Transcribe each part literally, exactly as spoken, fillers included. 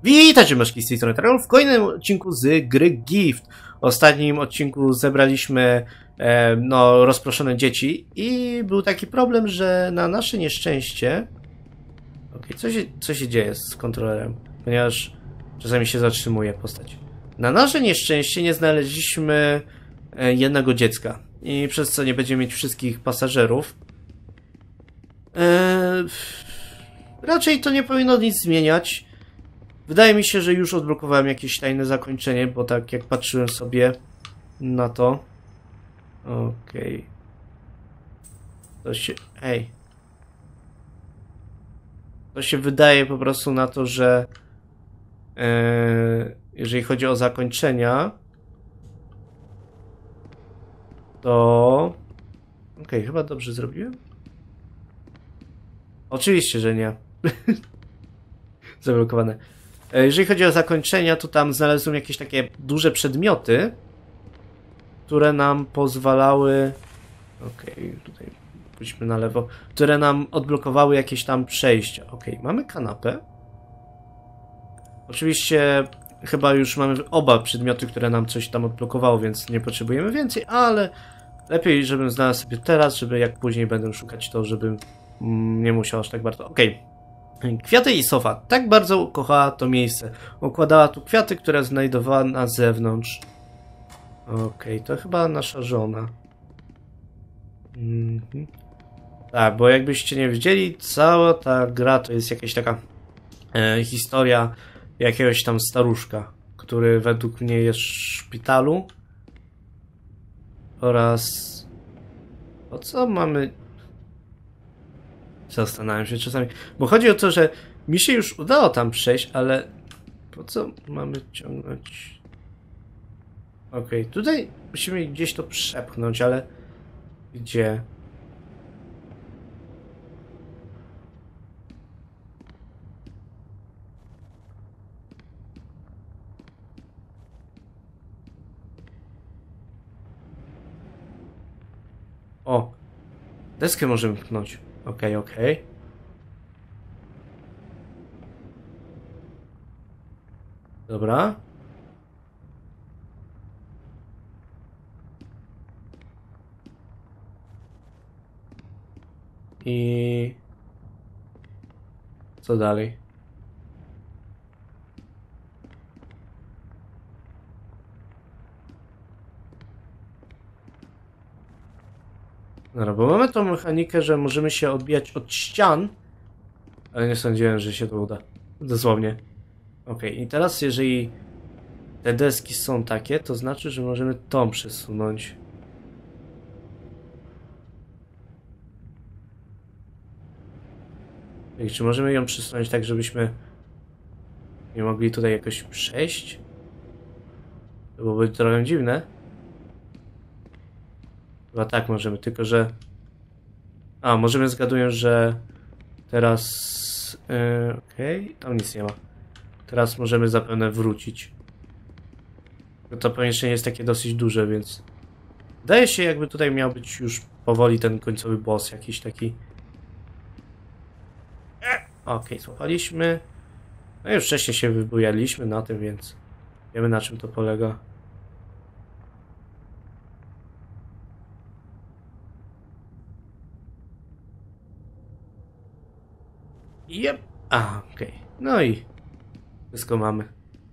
Witajcie, myszki, z tej strony Tarol w kolejnym odcinku z gry Gift. W ostatnim odcinku zebraliśmy e, no, rozproszone dzieci i był taki problem, że na nasze nieszczęście... Okej, okay, co, się, co się dzieje z kontrolerem? Ponieważ czasami się zatrzymuje postać. Na nasze nieszczęście nie znaleźliśmy e, jednego dziecka i przez co nie będziemy mieć wszystkich pasażerów. E, raczej to nie powinno nic zmieniać. Wydaje mi się, że już odblokowałem jakieś tajne zakończenie, bo tak jak patrzyłem sobie na to... Okej... Okay. To się... Ej... To się wydaje po prostu na to, że... Yy, jeżeli chodzi o zakończenia... To... Okej, okay, chyba dobrze zrobiłem? Oczywiście, że nie. Zablokowane. Jeżeli chodzi o zakończenia, to tam znalazłem jakieś takie duże przedmioty, które nam pozwalały... Okej, okay, tutaj pójdźmy na lewo. Które nam odblokowały jakieś tam przejścia. Okej, okay, mamy kanapę. Oczywiście chyba już mamy oba przedmioty, które nam coś tam odblokowało, więc nie potrzebujemy więcej, ale lepiej, żebym znalazł sobie teraz, żeby jak później będę szukać to, żebym nie musiał aż tak bardzo... Okej. Okay. Kwiaty i sofa tak bardzo kochała to miejsce. Układała tu kwiaty, które znajdowała na zewnątrz. Okej, okay, to chyba nasza żona. Mhm. Tak, bo jakbyście nie wiedzieli, cała ta gra to jest jakaś taka e, historia jakiegoś tam staruszka, który według mnie jest w szpitalu. Oraz... O co mamy... Zastanawiam się czasami, bo chodzi o to, że mi się już udało tam przejść, ale po co mamy ciągnąć? Okej, okay, tutaj musimy gdzieś to przepchnąć, ale gdzie? O, deskę możemy pchnąć. Okej, okay, okej. Okay. Dobra. I... Co dalej? Dobra, bo mamy tą mechanikę, że możemy się odbijać od ścian, ale nie sądziłem, że się to uda. Dosłownie. Ok, i teraz jeżeli te deski są takie, to znaczy, że możemy tą przesunąć. I czy możemy ją przesunąć tak, żebyśmy nie mogli tutaj jakoś przejść? To byłoby trochę dziwne. Chyba tak możemy, tylko że... A, możemy zgaduję, że teraz... Yy, Okej, okay. Tam nic nie ma. Teraz możemy zapewne wrócić. To pomieszczenie jest takie dosyć duże, więc... Wydaje się, jakby tutaj miał być już powoli ten końcowy boss jakiś taki... Okej, okay, złapaliśmy. No już wcześniej się wybujaliśmy na tym, więc... Wiemy, na czym to polega. Jep. A, okej. Okay. No i wszystko mamy.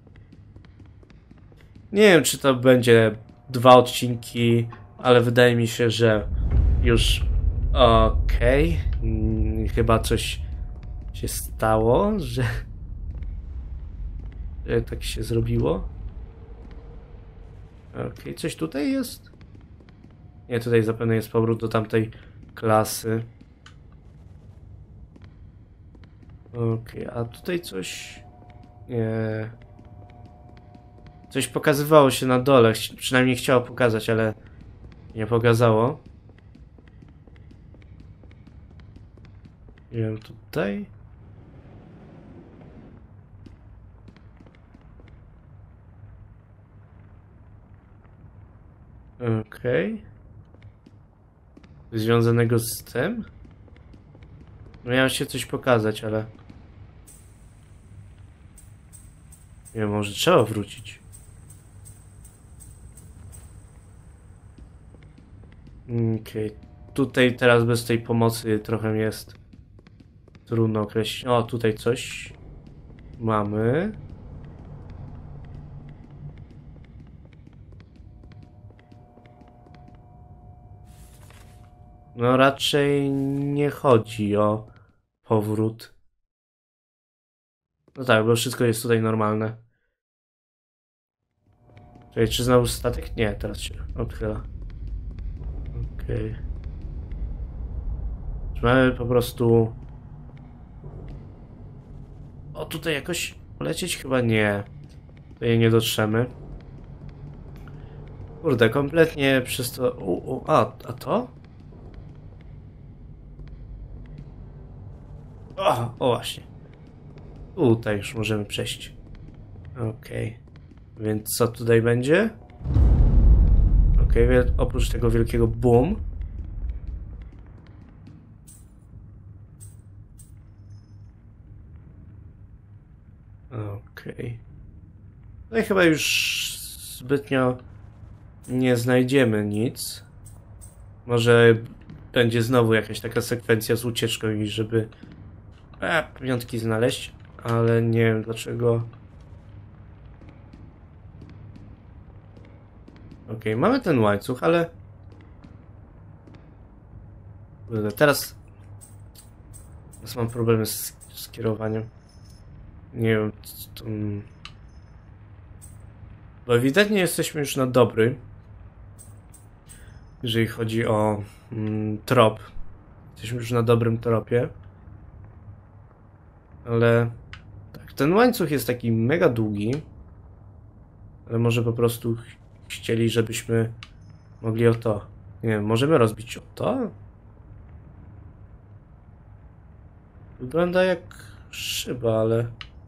Nie wiem, czy to będzie dwa odcinki, ale wydaje mi się, że już okej. Okay. Chyba coś się stało, że... że tak się zrobiło. Okej, okay. Coś tutaj jest? Nie, tutaj zapewne jest powrót do tamtej klasy. Okej, okay, a tutaj coś... Nie... Coś pokazywało się na dole, przynajmniej chciało pokazać, ale nie pokazało. Nie wiem, tutaj... Okej. Okay. Związanego z tym? Miało się coś pokazać, ale... Nie wiem, może trzeba wrócić. Okej. Okay. Tutaj teraz bez tej pomocy trochę jest trudno określić. O, tutaj coś mamy. No raczej nie chodzi o powrót. No tak, bo wszystko jest tutaj normalne. Czekaj, czy znowu statek? Nie, teraz się odchyla. Okej. Okay. Czy mamy po prostu... O, tutaj jakoś polecieć? Chyba nie. Tutaj nie dotrzemy. Kurde, kompletnie przez to... U, u, a, a to? O, o właśnie. Tutaj już możemy przejść. Okej. Okay. Więc co tutaj będzie? Okej, okay, oprócz tego wielkiego boom. Okej. Okay. No i chyba już zbytnio nie znajdziemy nic. Może będzie znowu jakaś taka sekwencja z ucieczką i żeby e, pamiątki znaleźć, ale nie wiem dlaczego. Okej, okay, mamy ten łańcuch, ale teraz teraz mam problemy z, z kierowaniem. Nie wiem, to... bo ewidentnie jesteśmy już na dobry, jeżeli chodzi o mm, trop. Jesteśmy już na dobrym tropie. Ale tak, ten łańcuch jest taki mega długi. Ale może po prostu ch chcieli, żebyśmy mogli o to. Nie wiem, możemy rozbić o to? Wygląda jak szyba, ale...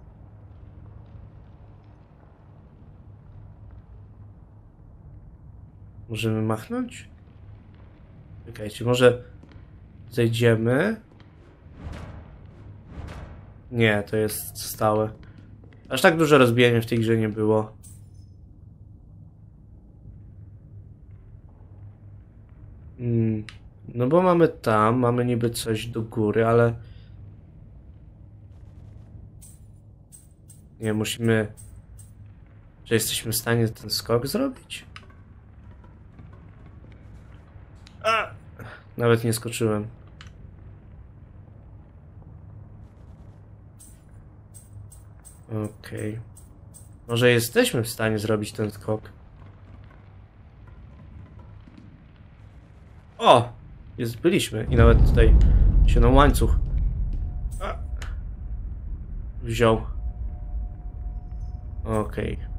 Możemy machnąć? Czekajcie, może zejdziemy? Nie, to jest stałe. Aż tak dużo rozbijania w tej grze nie było. Hmm. No bo mamy tam, mamy niby coś do góry, ale... Nie, musimy... Czy jesteśmy w stanie ten skok zrobić? A! Nawet nie skoczyłem. Okej. Okay. Może jesteśmy w stanie zrobić ten skok. O! Jest, byliśmy i nawet tutaj się na łańcuch A! wziął. Okej. Okay.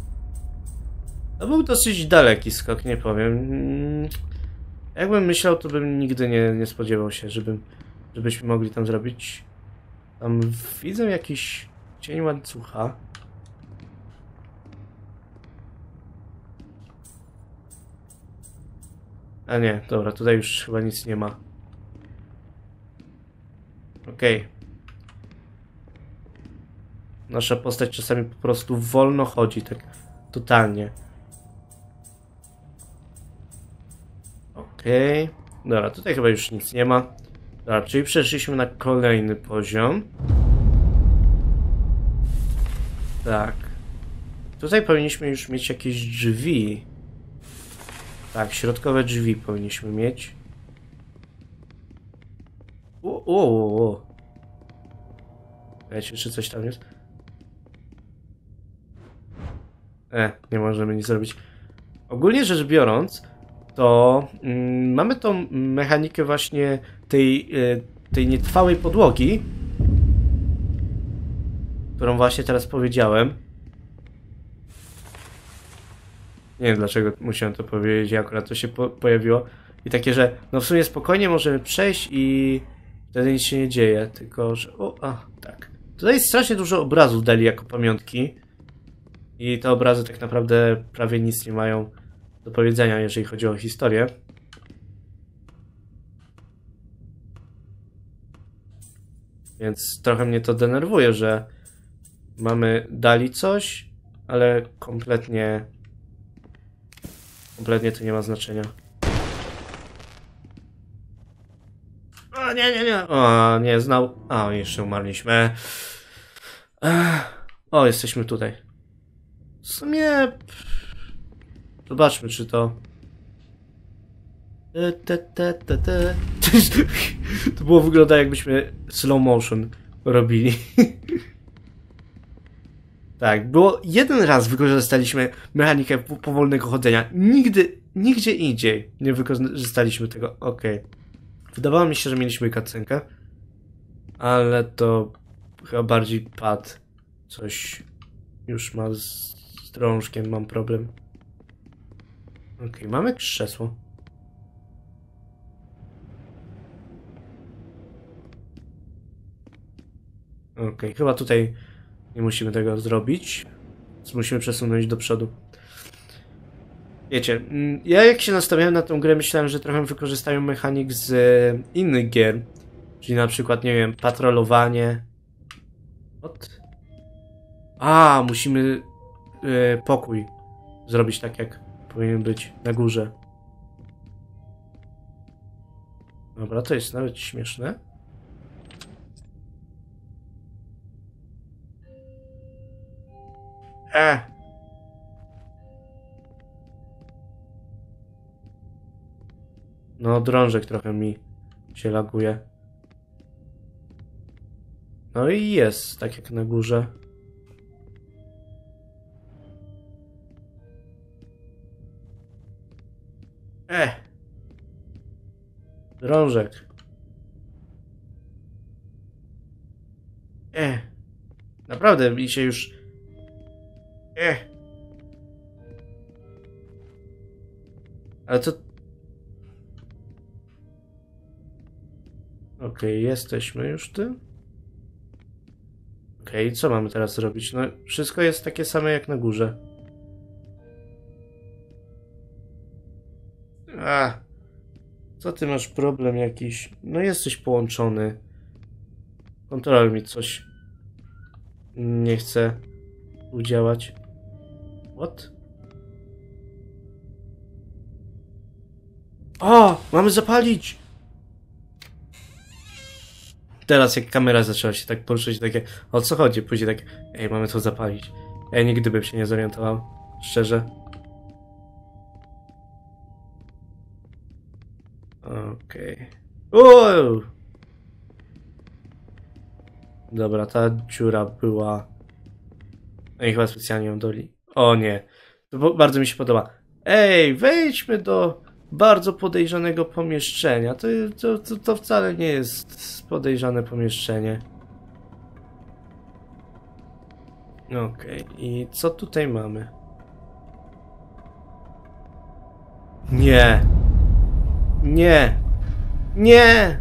To był dosyć daleki skok, nie powiem. Jakbym myślał, to bym nigdy nie, nie spodziewał się, żebym, żebyśmy mogli tam zrobić. Tam widzę jakiś cień łańcucha. A nie, dobra, tutaj już chyba nic nie ma. Okej. Okay. Nasza postać czasami po prostu wolno chodzi, tak totalnie. Okej. Okay. Dobra, tutaj chyba już nic nie ma. Dobra, czyli przeszliśmy na kolejny poziom. Tak. Tutaj powinniśmy już mieć jakieś drzwi. Tak, środkowe drzwi powinniśmy mieć. O, o, o. Wiecie, czy coś tam jest? E, nie możemy nic zrobić. Ogólnie rzecz biorąc, to mm, mamy tą mechanikę właśnie tej, y, tej nietrwałej podłogi, którą właśnie teraz powiedziałem. Nie wiem dlaczego musiałem to powiedzieć, akurat to się po pojawiło. I takie, że no w sumie spokojnie możemy przejść i wtedy nic się nie dzieje, tylko że... O, a, tak. Tutaj strasznie dużo obrazów dali jako pamiątki. I te obrazy tak naprawdę prawie nic nie mają do powiedzenia, jeżeli chodzi o historię. Więc trochę mnie to denerwuje, że Mamy dali coś, ale kompletnie... Kompletnie to nie ma znaczenia. O, nie, nie, nie. O, nie, znał. A, jeszcze umarliśmy. Ech. O, jesteśmy tutaj. W sumie... Zobaczmy, czy to... Te, te, te, te. To było wygląda, jakbyśmy slow motion robili. Tak, było jeden raz wykorzystaliśmy mechanikę powolnego chodzenia. Nigdy, nigdzie indziej nie wykorzystaliśmy tego. Okej. Okay. Wydawało mi się, że mieliśmy cutscenkę, ale to chyba bardziej pad. Coś już ma z drążkiem, mam problem. Okej, okay, mamy krzesło. Okej, okay, chyba tutaj nie musimy tego zrobić. Więc musimy przesunąć do przodu. Wiecie, ja jak się nastawiałem na tą grę, myślałem, że trochę wykorzystają mechanik z innych gier. Czyli na przykład, nie wiem, patrolowanie. What? A, musimy e, pokój zrobić tak, jak powinien być na górze. Dobra, to jest nawet śmieszne. E. No, drążek trochę mi się laguje. No i jest, tak jak na górze. E. Drążek. E. Naprawdę mi się już... E. Ale to... Okej, okay, jesteśmy już tym. Okej, okay, co mamy teraz zrobić? No, wszystko jest takie same jak na górze. A, co ty masz problem jakiś? No jesteś połączony. Kontroler mi coś nie chce udziałać. What? O! Mamy zapalić! Teraz jak kamera zaczęła się tak poruszać, takie o co chodzi? Później tak, ej, mamy to zapalić. Ja nigdy bym się nie zorientował. Szczerze. Okej. Okay. Dobra, ta dziura była... No i chyba specjalnie ją doli. O nie. To bardzo mi się podoba. Ej, wejdźmy do bardzo podejrzanego pomieszczenia. To, to, to, to wcale nie jest podejrzane pomieszczenie. Okej, okay. I co tutaj mamy? Nie. Nie. Nie.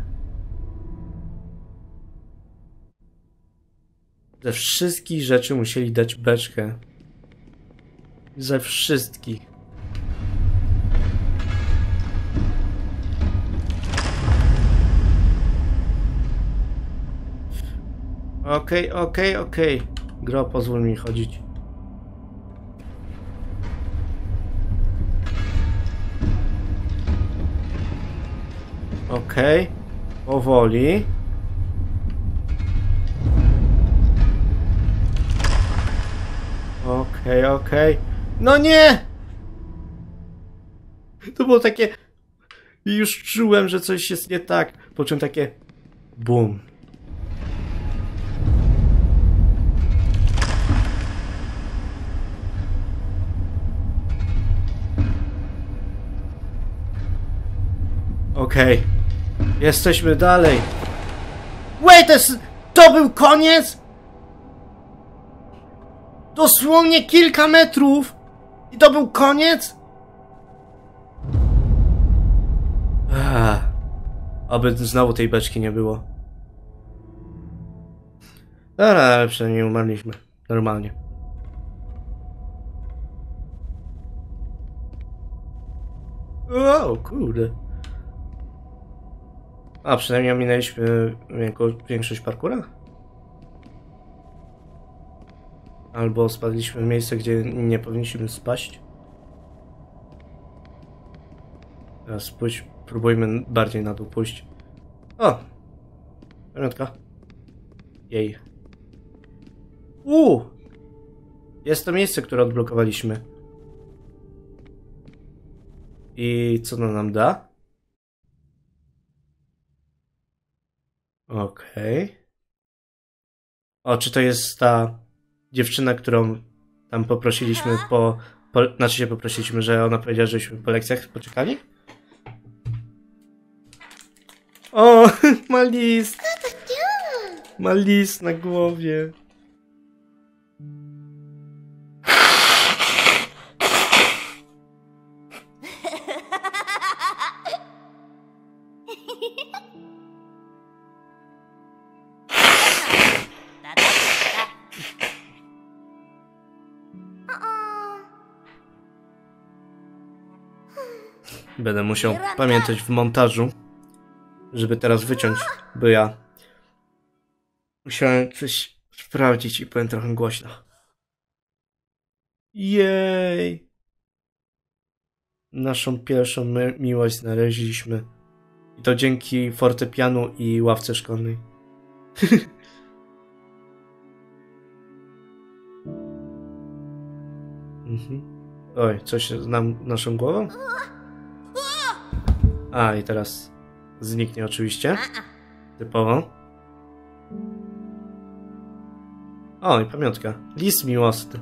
Ze wszystkich rzeczy musieli dać beczkę. Ze wszystkich. Okej, okay, okej, okay, okej. Okay. Gro, pozwól mi chodzić. Okej. Okay. Powoli. Okej, okay, okej. Okay. No nie! To było takie... Już czułem, że coś jest nie tak. Po czym takie... Bum. Okej. Okay. Jesteśmy dalej. Wait, to był koniec? Dosłownie kilka metrów i to był koniec? Ach, aby znowu tej beczki nie było. Dobra, ale przynajmniej umarliśmy. Normalnie. O, kurde. A, przynajmniej ominęliśmy większość parkura? Albo spadliśmy w miejsce, gdzie nie powinniśmy spaść. Teraz pójdź, próbujmy bardziej na dół pójść. O! Pamiątka. Jej. Uuu! Jest to miejsce, które odblokowaliśmy. I co to nam da? Okej. Okay. O, czy to jest ta dziewczyna, którą tam poprosiliśmy po, po... Znaczy się poprosiliśmy, że ona powiedziała, żeśmy po lekcjach poczekali? O, ma list! Ma list na głowie. Będę musiał pamiętać w montażu, żeby teraz wyciąć, bo ja musiałem coś sprawdzić i powiem trochę głośno. Jej! Naszą pierwszą miłość znaleźliśmy. I to dzięki fortepianu i ławce szkolnej. mhm. Oj, coś z nam, naszą głową? A, i teraz zniknie oczywiście. Typowo. O, i pamiątka. List miłosny.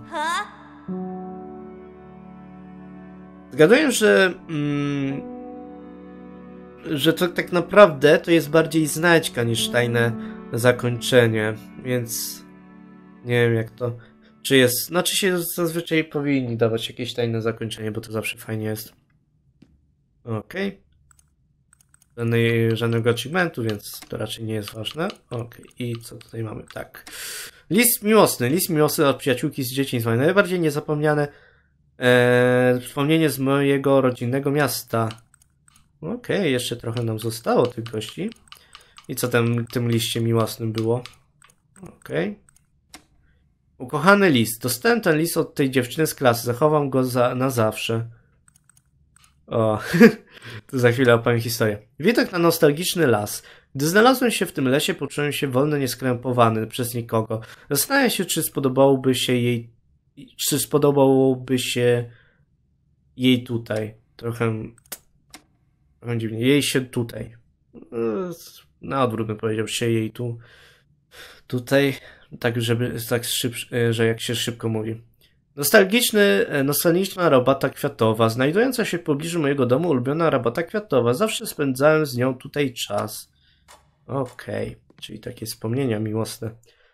Zgaduję, że... Mm, że to tak naprawdę to jest bardziej znajdźka niż tajne zakończenie. Więc... Nie wiem jak to... Czy jest... Znaczy się zazwyczaj powinni dawać jakieś tajne zakończenie, bo to zawsze fajnie jest. Okej. Okay. Żadnej, żadnego achievementu, więc to raczej nie jest ważne. Ok, i co tutaj mamy? Tak. List miłosny. List miłosny od przyjaciółki z dzieciństwa. Najbardziej niezapomniane e, wspomnienie z mojego rodzinnego miasta. Ok, jeszcze trochę nam zostało tych gości. I co tam w tym liście miłosnym było? Ok. Ukochany list. Dostałem ten list od tej dziewczyny z klasy. Zachowam go za, na zawsze. O, to za chwilę opowiem historię. Widok na nostalgiczny las. Gdy znalazłem się w tym lesie, poczułem się wolny, nieskrępowany przez nikogo. Zastanawiam się, czy spodobałoby się jej... Czy spodobałoby się jej tutaj. Trochę... Trochę dziwnie. Jej się tutaj. Na odwrót bym powiedział, się jej tu. Tutaj. Tak, żeby... Tak szyb, że jak się szybko mówi. Nostalgiczny, nostalgiczna robata kwiatowa, znajdująca się w pobliżu mojego domu, ulubiona robata kwiatowa. Zawsze spędzałem z nią tutaj czas. Okej, okay. Czyli takie wspomnienia miłosne.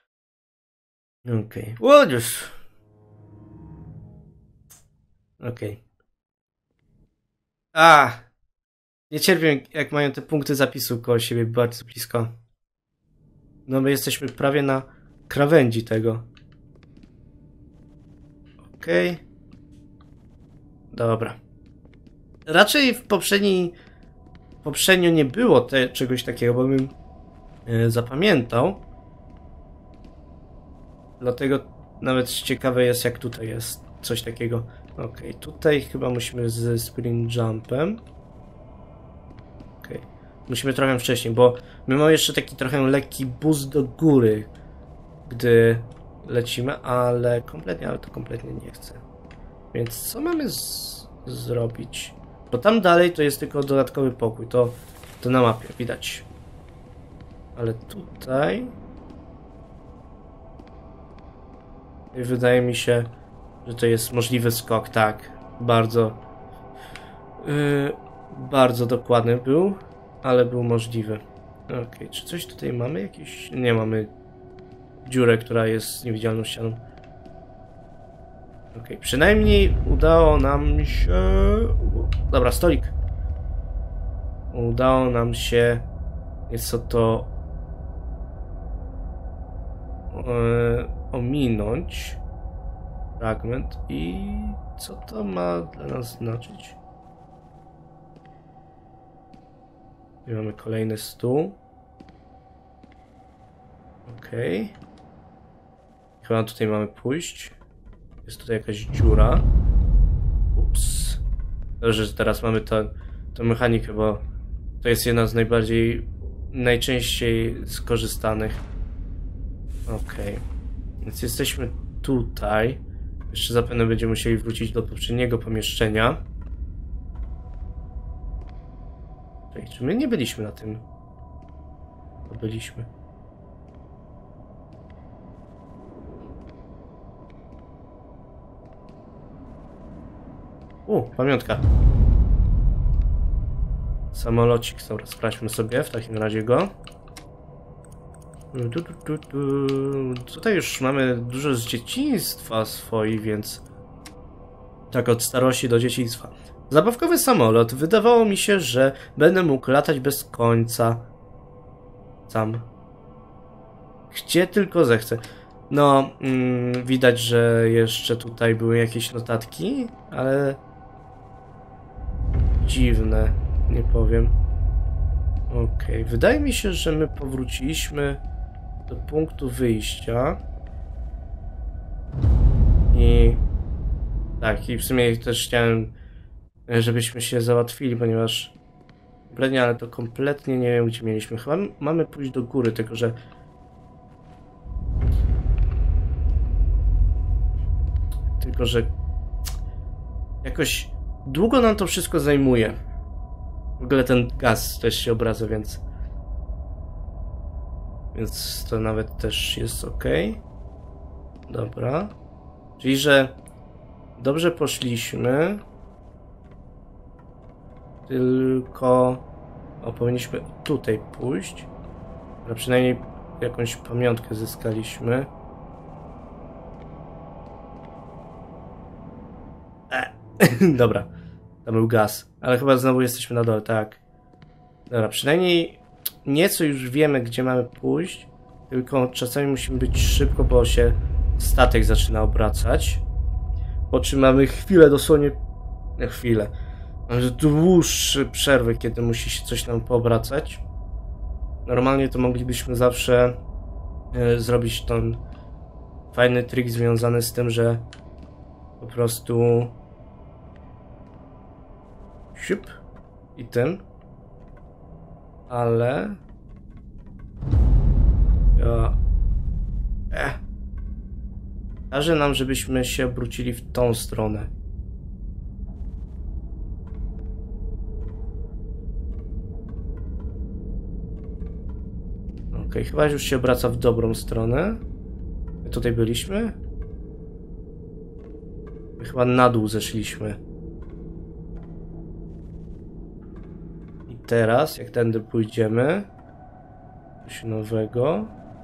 Okej. Okay. Okej. Okay. A! Nie cierpię, jak mają te punkty zapisu koło siebie bardzo blisko. No my jesteśmy prawie na krawędzi tego. Okej. Okay. Dobra. Raczej w poprzedniej... Poprzednio nie było te, czegoś takiego, bo bym yy, zapamiętał. Dlatego nawet ciekawe jest, jak tutaj jest coś takiego. Okej, okay. Tutaj chyba musimy ze sprint jumpem. Okej. Okay. Musimy trochę wcześniej, bo my mamy jeszcze taki trochę lekki boost do góry, gdy lecimy, ale kompletnie, ale to kompletnie nie chcę. Więc co mamy z zrobić? Bo tam dalej to jest tylko dodatkowy pokój, to, to na mapie widać. Ale tutaj... I wydaje mi się, że to jest możliwy skok, tak. Bardzo... Yy, bardzo dokładny był, ale był możliwy. Okej, okay. Czy coś tutaj mamy? Jakieś... Nie mamy dziurę, która jest niewidzialną ścianą. Okej, okay. Przynajmniej udało nam się... Dobra, stolik. Udało nam się nieco to yy, ominąć fragment i co to ma dla nas znaczyć? I mamy kolejny stół. Okej. Okay. chyba tutaj mamy pójść. Jest tutaj jakaś dziura. Ups. Dobrze, że teraz mamy tę mechanikę, bo to jest jedna z najbardziej, najczęściej skorzystanych. Okej. Okay. Więc jesteśmy tutaj. Jeszcze zapewne będziemy musieli wrócić do poprzedniego pomieszczenia. Czekaj, czy my nie byliśmy na tym? To byliśmy. U, pamiątka. Samolocik, dobra, sprawdźmy sobie w takim razie go. Tu, tu, tu, tu. Tutaj już mamy dużo z dzieciństwa swoich, więc tak od starości do dzieciństwa. Zabawkowy samolot. Wydawało mi się, że będę mógł latać bez końca. Sam. Gdzie tylko zechcę. No, mm, widać, że jeszcze tutaj były jakieś notatki, ale dziwne, nie powiem. Okej, okay. Wydaje mi się, że my powróciliśmy do punktu wyjścia. I tak, i w sumie też chciałem, żebyśmy się załatwili, ponieważ kompletnie, ale to kompletnie nie wiem, gdzie mieliśmy. Chyba mamy pójść do góry, tylko że tylko że jakoś długo nam to wszystko zajmuje. W ogóle ten gaz też się obraca, więc więc to nawet też jest ok. Dobra. Czyli, że dobrze poszliśmy. Tylko o, powinniśmy tutaj pójść. A przynajmniej jakąś pamiątkę zyskaliśmy. E. Dobra. Tam był gaz. Ale chyba znowu jesteśmy na dole, tak. Dobra, przynajmniej nieco już wiemy, gdzie mamy pójść. Tylko czasami musimy być szybko, bo się statek zaczyna obracać. Po czym mamy chwilę, dosłownie chwilę. Mamy dłuższe przerwy, kiedy musi się coś nam poobracać. Normalnie to moglibyśmy zawsze e, zrobić ten fajny trik związany z tym, że po prostu siup i tym. Ale ja eh. Każe nam, żebyśmy się obrócili w tą stronę. Okej, okay, chyba już się obraca w dobrą stronę. My tutaj byliśmy. My chyba na dół zeszliśmy. I teraz, jak tędy pójdziemy, coś nowego.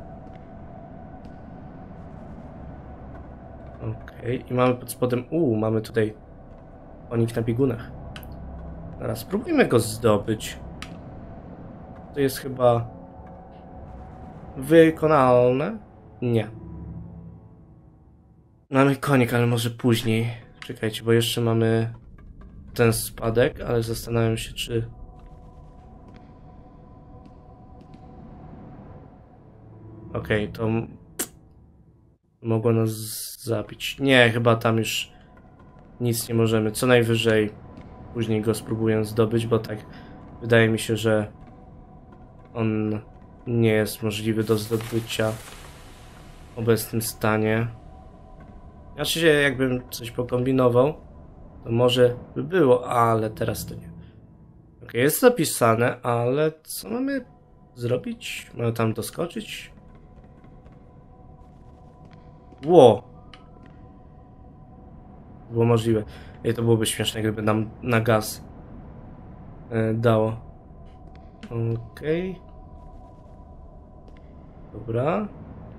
Okej, okay. I mamy pod spodem, uuu, mamy tutaj konik na biegunach. Teraz spróbujmy go zdobyć. To jest chyba wykonalne? Nie. Mamy konik, ale może później. Czekajcie, bo jeszcze mamy ten spadek, ale zastanawiam się, czy... Okej, okay, to... Mogło nas zabić. Nie, chyba tam już nic nie możemy. Co najwyżej później go spróbuję zdobyć, bo tak wydaje mi się, że on nie jest możliwy do zdobycia w obecnym stanie. Znaczy się, jakbym coś pokombinował, to może by było, ale teraz to nie. Ok, jest zapisane, ale co mamy zrobić? Mamy tam doskoczyć? Ło! Było możliwe. I to byłoby śmieszne, gdyby nam na gaz e, dało. Okej. Okay. Dobra.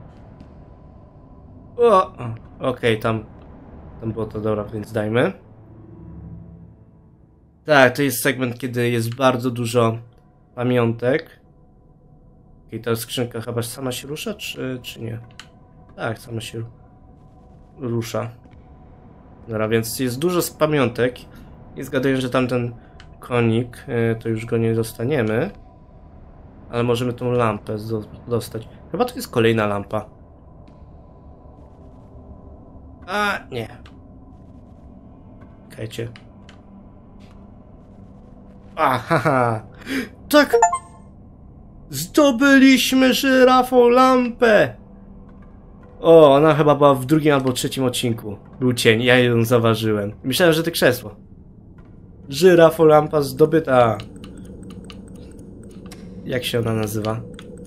O! Okej, okay, tam, tam było to dobra, więc dajmy. Tak, to jest segment, kiedy jest bardzo dużo pamiątek. I ta skrzynka chyba sama się rusza, czy, czy nie? Tak, sama się rusza. Dobra, więc jest dużo z pamiątek. I zgaduję, że tamten konik, to już go nie dostaniemy. Ale możemy tą lampę dostać. Chyba to jest kolejna lampa. A, nie. Czekajcie. Aha, tak! Zdobyliśmy żyrafą lampę! O, ona chyba była w drugim albo trzecim odcinku. Był cień, ja ją zauważyłem. Myślałem, że to krzesło. Żyrafą lampa zdobyta. Jak się ona nazywa?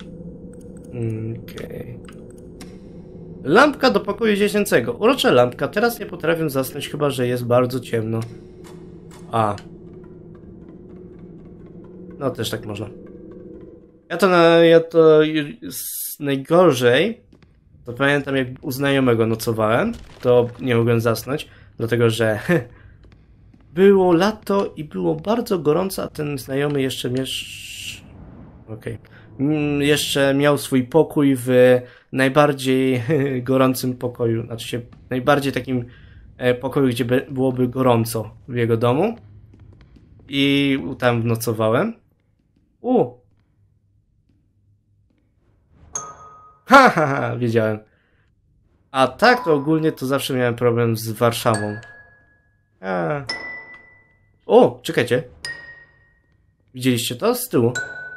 Okej. Okay. Lampka do pokoju dziecięcego. Urocza lampka. Teraz nie potrafię zasnąć, chyba że jest bardzo ciemno. A. No też tak można. Ja to, na, ja to najgorzej, to pamiętam jak u znajomego nocowałem, to nie mogłem zasnąć, dlatego że było lato i było bardzo gorąco, a ten znajomy jeszcze miesz... Okej. Okay. Jeszcze miał swój pokój w najbardziej gorącym pokoju, znaczy się najbardziej takim pokoju, gdzie byłoby gorąco w jego domu. I tam nocowałem. U! Ha, ha, ha, wiedziałem. A tak to ogólnie to zawsze miałem problem z Warszawą. A. O, czekajcie. Widzieliście to z tyłu?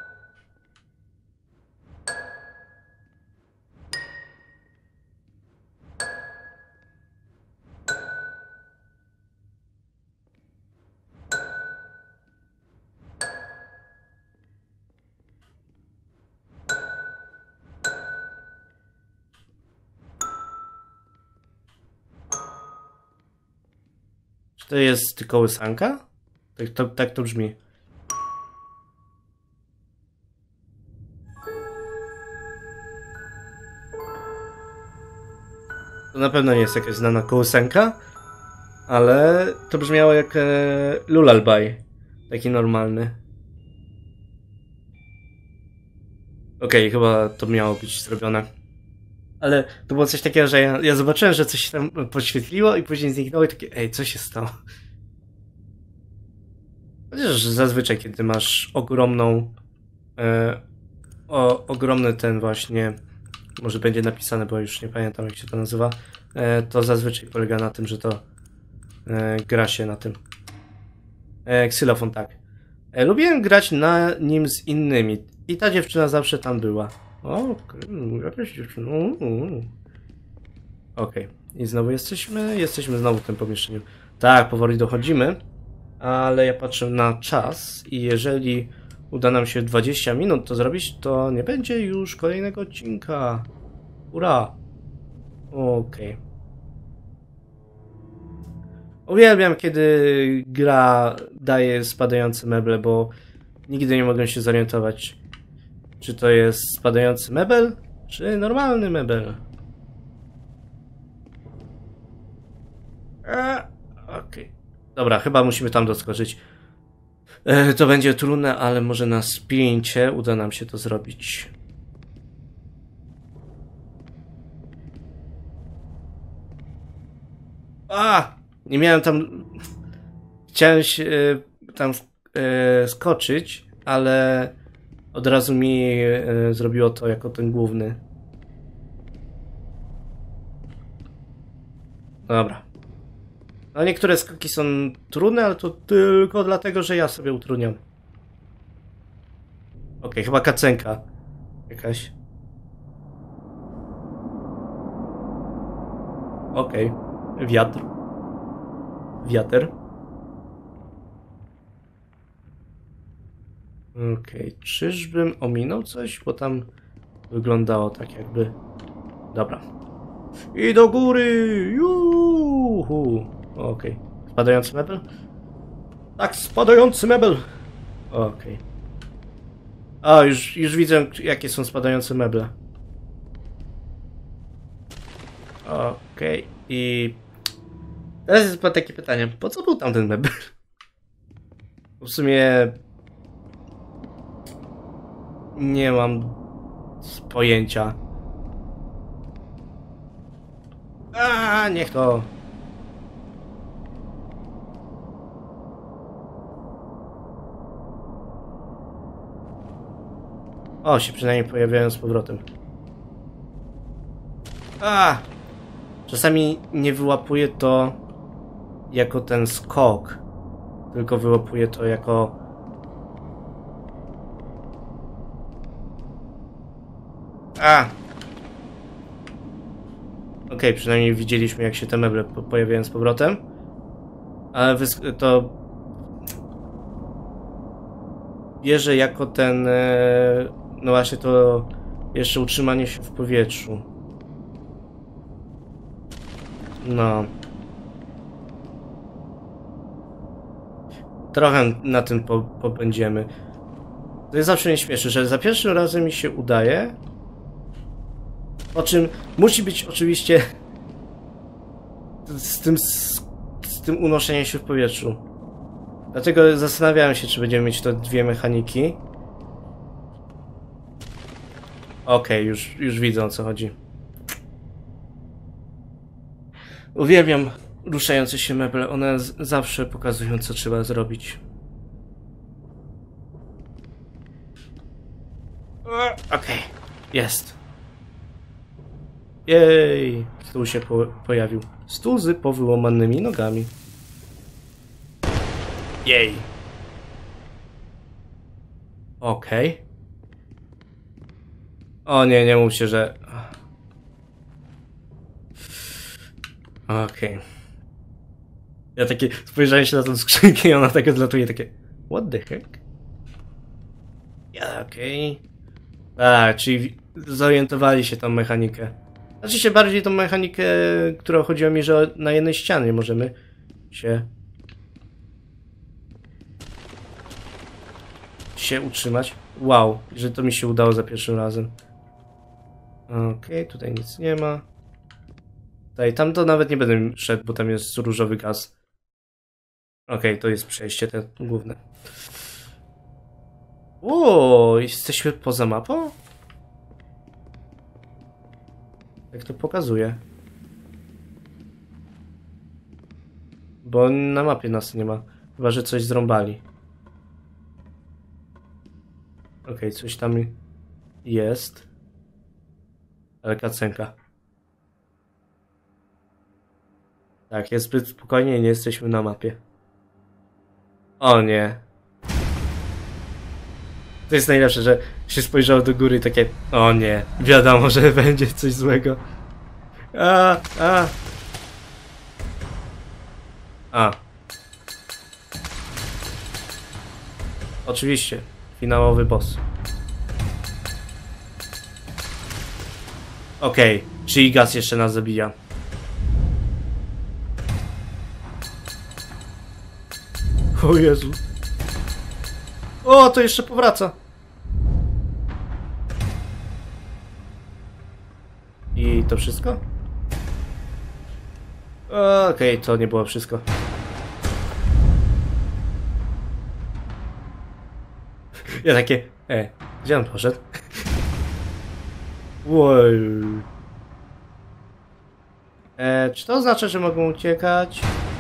Czy to jest kołysanka? Tak to, tak to brzmi. To na pewno nie jest jakaś znana kołysanka, ale to brzmiało jak e, lullaby. Taki normalny. Okej, okay, chyba to miało być zrobione. Ale to było coś takiego, że ja, ja zobaczyłem, że coś się tam podświetliło i później zniknęło i takie, ej, co się stało? Chociaż zazwyczaj, kiedy masz ogromną, e, o, ogromny ten właśnie, może będzie napisane, bo już nie pamiętam jak się to nazywa, e, to zazwyczaj polega na tym, że to e, gra się na tym. E, ksylofon, tak. E, lubiłem grać na nim z innymi i ta dziewczyna zawsze tam była. O, jakaś dziewczyna. Okej. Okay. I znowu jesteśmy, jesteśmy znowu w tym pomieszczeniu. Tak, powoli dochodzimy, ale ja patrzę na czas i jeżeli uda nam się dwadzieścia minut to zrobić, to nie będzie już kolejnego odcinka. Ura! Okej. Okay. Uwielbiam, kiedy gra daje spadające meble, bo nigdy nie mogę się zorientować, czy to jest spadający mebel, czy normalny mebel. Okej. Okay. Dobra, chyba musimy tam doskoczyć. E, to będzie trudne, ale może na spięcie uda nam się to zrobić. A! Nie miałem tam... Chciałem się e, tam e, skoczyć, ale od razu mi e, zrobiło to jako ten główny. Dobra. No niektóre skoki są trudne, ale to tylko dlatego, że ja sobie utrudniam. Okej, okay, chyba kacenka jakaś. Okej. Okay. Wiatr. Wiatr. Okej, okay. Czyżbym ominął coś? Bo tam wyglądało tak jakby... Dobra. I do góry! Juhu! Okej. Okay. Spadający mebel? Tak, spadający mebel! Okej. Okay. O, już, już widzę, jakie są spadające meble. Okej. Okay. I... Teraz jest takie pytanie. Po co był tam ten mebel? W sumie... Nie mam pojęcia. A, niech to. O, się przynajmniej pojawiają z powrotem. A! Czasami nie wyłapuje to jako ten skok, tylko wyłapuje to jako... A! Okej, okay, przynajmniej widzieliśmy, jak się te meble po pojawiają z powrotem. Ale to... bierze jako ten... No właśnie to... jeszcze utrzymanie się w powietrzu. No. Trochę na tym po, popędziemy. To jest zawsze mnie śmieszy, że za pierwszym razem mi się udaje. Po czym musi być oczywiście z tym, z, z tym unoszeniem się w powietrzu. Dlatego zastanawiałem się, czy będziemy mieć to dwie mechaniki. Okej, okay, już, już widzę, o co chodzi. Uwielbiam ruszające się meble, one z zawsze pokazują, co trzeba zrobić. Okej, okay. Jest. Jej, stół się po pojawił. Stół z powyłamanymi nogami. Jej. Okej. Okay. O nie, nie mówcie, że... Okej. Okay. Ja takie spojrzałem się na tą skrzynkę i ona tak odlatuje, takie... What the heck? Ja, okej. Okay. A, czyli zorientowali się tą mechanikę. Znaczy się bardziej tą mechanikę, która chodziła mi, że na jednej ścianie możemy się... się utrzymać. Wow, że to mi się udało za pierwszym razem. Okej, okay, tutaj nic nie ma. Tutaj, tam to nawet nie będę szedł, bo tam jest różowy gaz. Okej, okay, to jest przejście te główne. O, jesteśmy poza mapą? Jak to pokazuje? Bo na mapie nas nie ma. Chyba, że coś zrąbali. Okej, okay, coś tam jest. Ale kacenka. Tak, jest zbyt spokojnie i nie jesteśmy na mapie. O nie. To jest najlepsze, że się spojrzało do góry i takie... O nie, wiadomo, że będzie coś złego. A, a. A. Oczywiście. Finałowy boss. Okej, okay, czyli gaz jeszcze nas zabija. O Jezu. O, to jeszcze powraca. I to wszystko? Okej, okay, to nie było wszystko. Ja takie... E, gdzie on poszedł? Wow. E, czy to oznacza, że mogą uciekać?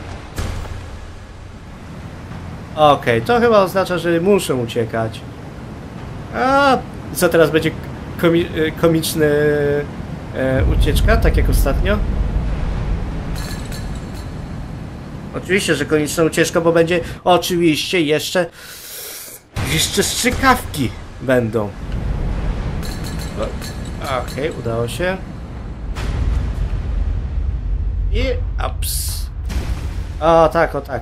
Okej, okay, to chyba oznacza, że muszę uciekać. A co teraz będzie komi komiczny e, ucieczka, tak jak ostatnio? Oczywiście, że komiczna ucieczka, bo będzie oczywiście jeszcze jeszcze strzykawki będą. Okej, okay, udało się. I ups. O tak, o tak.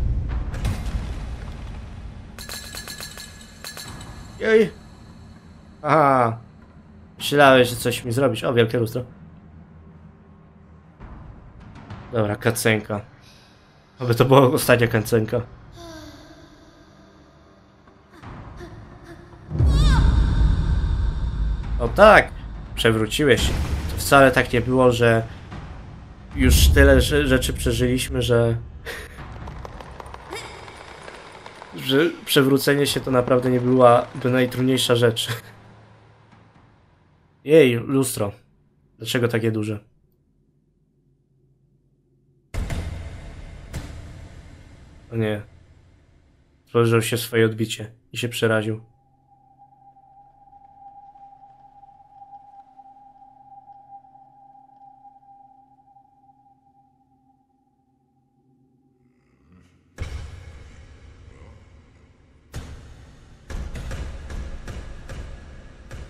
Jej. Aha. Myślałeś, że coś mi zrobisz. O, wielkie lustro. Dobra, kacenka. Aby to była ostatnia kacenka. O tak! Przewróciłeś się. To wcale tak nie było, że już tyle rzeczy przeżyliśmy, że... że przewrócenie się to naprawdę nie byłaby najtrudniejsza rzecz. Jej, lustro. Dlaczego takie duże? O nie. Spojrzał się w swoje odbicie i się przeraził.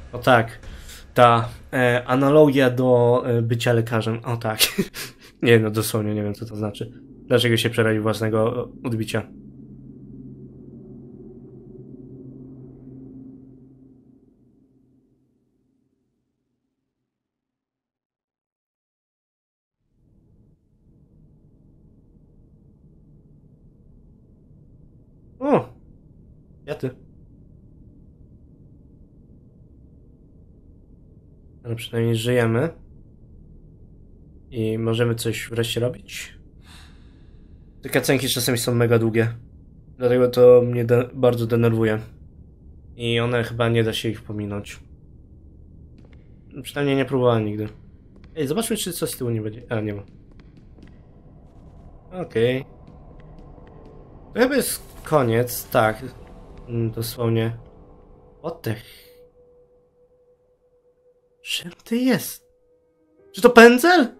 O tak, ta e, analogia do e, bycia lekarzem. O tak. Nie no, dosłownie nie wiem, co to znaczy. Dlaczego się przeraził własnego odbicia? O! Kwiaty. Ale przynajmniej żyjemy. I możemy coś wreszcie robić. Te kacenki czasami są mega długie. Dlatego to mnie de bardzo denerwuje. I one chyba nie da się ich pominąć. Przynajmniej nie próbowałem nigdy. Ej, zobaczmy, czy coś z tyłu nie będzie. A, nie ma. Okej. Okay. To chyba jest koniec, tak. Dosłownie. Oddech. Czym ty jest? Czy to pędzel?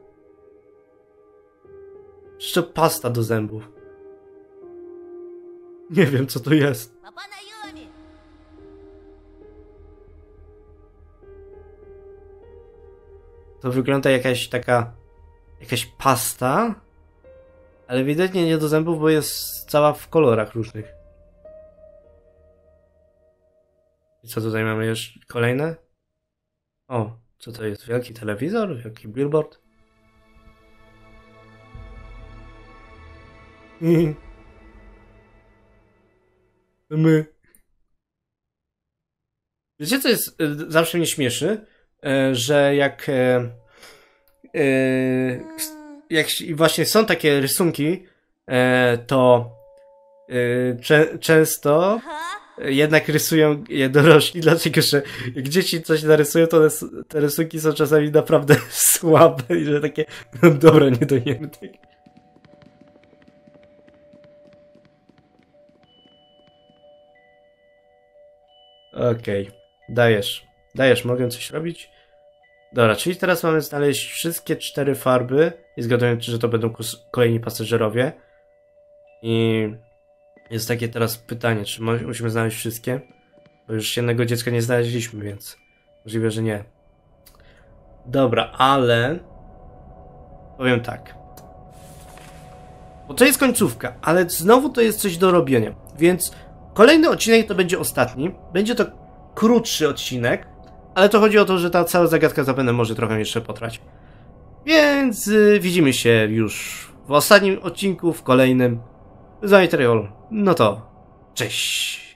Czy to pasta do zębów? Nie wiem, co to jest. To wygląda jakaś taka... jakaś pasta, ale ewidentnie nie do zębów, bo jest cała w kolorach różnych. I co tutaj mamy jeszcze? Kolejne? O, co to jest? Wielki telewizor? Wielki billboard? My. Wiecie, co jest, zawsze mnie śmieszy? Że jak jak właśnie są takie rysunki, to często jednak rysują je dorośli, dlatego że jak dzieci coś narysują, to te rysunki są czasami naprawdę słabe i że takie, no dobra, nie dojemy tego. Okej, okay. Dajesz, dajesz, mogę coś robić? Dobra, czyli teraz mamy znaleźć wszystkie cztery farby i zgaduję, że to będą kolejni pasażerowie. I jest takie teraz pytanie, czy musimy znaleźć wszystkie? Bo już jednego dziecka nie znaleźliśmy, więc możliwe, że nie. Dobra, ale powiem tak. Bo to jest końcówka, ale znowu to jest coś do robienia, więc kolejny odcinek to będzie ostatni. Będzie to krótszy odcinek, ale to chodzi o to, że ta cała zagadka zapewne może trochę jeszcze potrwać. Więc yy, widzimy się już w ostatnim odcinku, w kolejnym. Zajtrajol. No to cześć.